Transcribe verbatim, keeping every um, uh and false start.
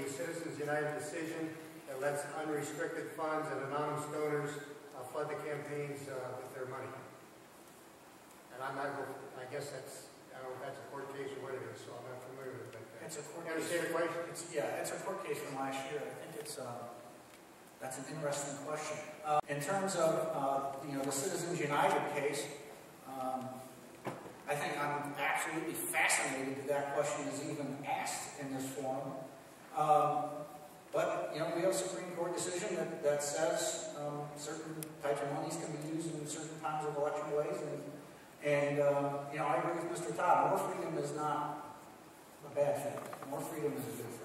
the Citizens United decision that lets unrestricted funds and anonymous donors uh, flood the campaigns uh, with their money. And I'm not, I guess that's, I don't know if that's a court case or what it is, so I'm not familiar with it. But, uh, It's a court you understand the question? It's, yeah, it's a court case from last year. I think it's uh, that's an interesting question. Uh, in terms of uh, you know the Citizens United case, um, I think I'm absolutely fascinated that that question is even asked in this forum. Um, but you know we have a Supreme Court decision that that says um, certain types of monies can be used in certain times of election ways, and and uh, you know I agree with Mister Todd. More freedom is not a bad thing. More freedom is a good thing.